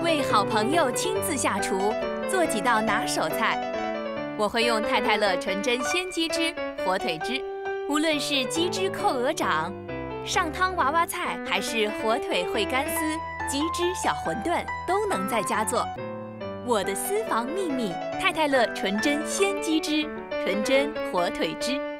为好朋友亲自下厨，做几道拿手菜。我会用太太乐纯真鲜鸡汁、火腿汁，无论是鸡汁扣鹅掌、上汤娃娃菜，还是火腿烩干丝、鸡汁小馄饨，都能在家做。我的私房秘密：太太乐纯真鲜鸡汁、纯真火腿汁。